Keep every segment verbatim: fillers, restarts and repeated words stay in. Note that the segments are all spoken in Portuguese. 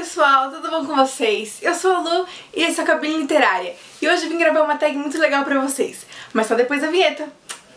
pessoal, tudo bom com vocês? Eu sou a Lu e esse é a Cabine Literária. E hoje eu vim gravar uma tag muito legal pra vocês, mas só depois da vinheta.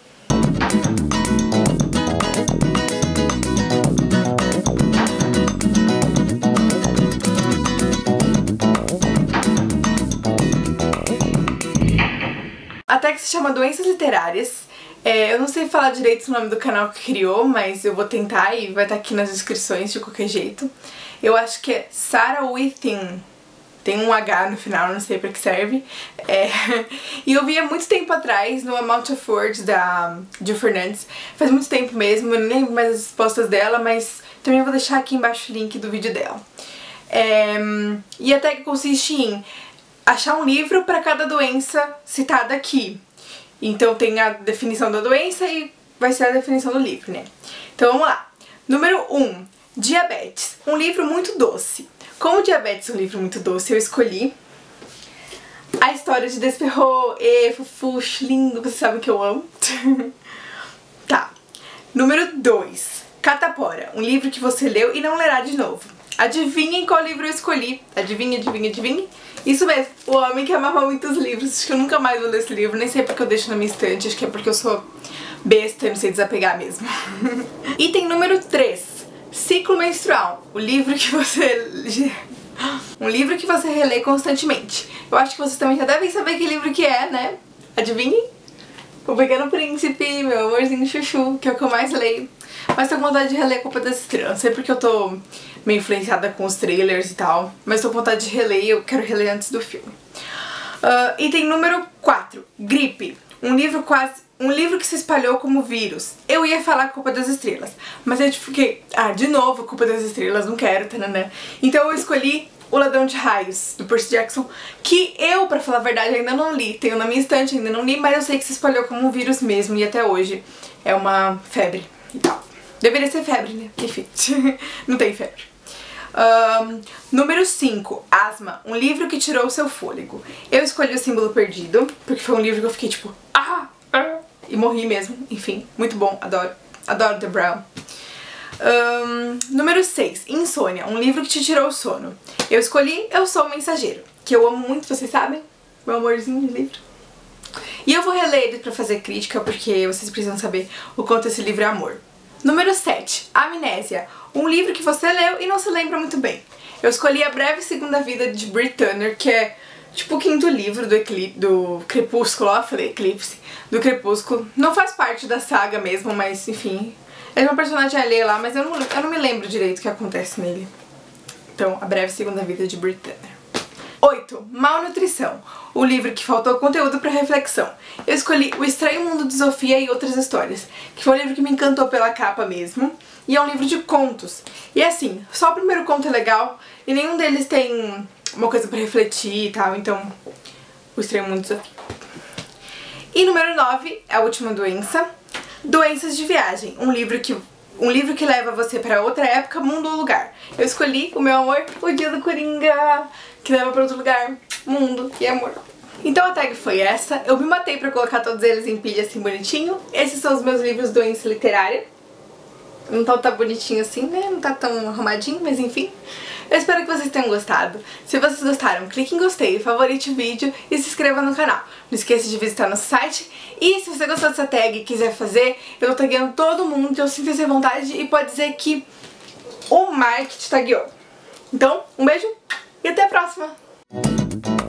A tag se chama Doenças Literárias. É, eu não sei falar direito o nome do canal que criou, mas eu vou tentar e vai estar aqui nas descrições de qualquer jeito. Eu acho que é Sarah Within. Tem um H no final, não sei pra que serve. É, e eu vi há muito tempo atrás no Amount of Words da Jill Fernandes. Faz muito tempo mesmo, eu nem lembro mais as respostas dela, mas também vou deixar aqui embaixo o link do vídeo dela. É, e a tag consiste em achar um livro para cada doença citada aqui. Então tem a definição da doença e vai ser a definição do livro, né? Então vamos lá. Número um. Diabetes. Um livro muito doce. Como Diabetes é um livro muito doce, eu escolhi A História de Desperro. E fofuxo, lindo, vocês sabem que eu amo. Tá. Número dois. Catapora. Um livro que você leu e não lerá de novo. Adivinhem qual livro eu escolhi. Adivinha, adivinha, adivinha. Isso mesmo, O Homem que Amava Muitos Livros. Acho que eu nunca mais vou ler esse livro, nem sei porque eu deixo na minha estante, acho que é porque eu sou besta e não sei desapegar mesmo. Item número três. Ciclo Menstrual. O livro que você... Um livro que você relê constantemente. Eu acho que vocês também já devem saber que livro que é, né? Adivinhem? O Pequeno Príncipe, Meu Amorzinho Chuchu, que é o que eu mais leio. Mas tô com vontade de reler Culpa das Estrelas. Não sei porque eu tô meio influenciada com os trailers e tal, mas tô com vontade de reler e eu quero reler antes do filme. Uh, item número quatro. Gripe. Um livro quase... Um livro que se espalhou como vírus. Eu ia falar Culpa das Estrelas, mas eu fiquei... Ah, de novo Culpa das Estrelas, não quero, tananã. Então eu escolhi O Ladrão de Raios, do Percy Jackson, que eu, pra falar a verdade, ainda não li. Tenho na minha estante, ainda não li, mas eu sei que se espalhou como um vírus mesmo e até hoje é uma febre e tal. Deveria ser febre, né? Enfim, não tem febre. Um, número cinco. Asma. Um livro que tirou o seu fôlego. Eu escolhi O Símbolo Perdido, porque foi um livro que eu fiquei tipo... Ah! ah e morri mesmo. Enfim, muito bom. Adoro. Adoro The Brown. Um, número seis. Insônia. Um livro que te tirou o sono. Eu escolhi Eu Sou o Mensageiro, que eu amo muito, vocês sabem. Meu amorzinho de livro. E eu vou reler ele pra fazer crítica, porque vocês precisam saber o quanto esse livro é amor. Número sete. Amnésia. Um livro que você leu e não se lembra muito bem. Eu escolhi A Breve Segunda Vida de Brit Turner, que é tipo o quinto livro do, do Crepúsculo, ó, falei Eclipse, do Crepúsculo. Não faz parte da saga mesmo, mas enfim, é uma personagem alheia lá, mas eu não, eu não me lembro direito o que acontece nele. Então, A Breve Segunda Vida de Brit Turner. oito. Malnutrição. O livro que faltou conteúdo para reflexão. Eu escolhi O Estranho Mundo de Sofia e Outras Histórias, que foi um livro que me encantou pela capa mesmo, e é um livro de contos. E assim, só o primeiro conto é legal, e nenhum deles tem uma coisa para refletir e tal, então O Estranho Mundo de Sofia. E número nove, A Última Doença. Doenças de Viagem. Um livro que... Um livro que leva você para outra época, mundo ou lugar. Eu escolhi, o meu amor, O Dia do Coringa, que leva para outro lugar, mundo e amor. Então a tag foi essa. Eu me matei pra colocar todos eles em pilha assim bonitinho. Esses são os meus livros Doença Literária. Não tá tão bonitinho assim, né? Não tá tão arrumadinho, mas enfim. Eu espero que vocês tenham gostado. Se vocês gostaram, clique em gostei, favorite o vídeo e se inscreva no canal. Não esqueça de visitar nosso site. E se você gostou dessa tag e quiser fazer, eu tô tagueando todo mundo que eu sinto essa vontade e pode dizer que o Mark te tagueou. Então, um beijo e até a próxima!